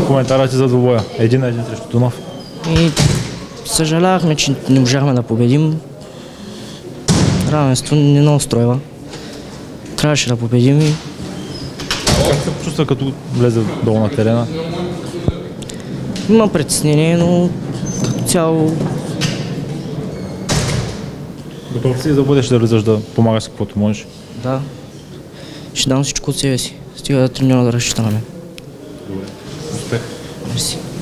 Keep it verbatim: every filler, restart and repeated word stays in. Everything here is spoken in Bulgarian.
коментарът ти за двубоя? Един на един срещу Дунав. И съжалявахме, че не можахме да победим. Равенство не ни устройва. Трябваше да победим и... Как се почувства като влезе долу на терена? Има притеснение, но като цяло... Готов си да бъдеш да влизаш да помагаш с каквото можеш? Да. Ще дам всичко от себе си. Стига да тренира да разчита на мен. Добре. Успех. Мерси.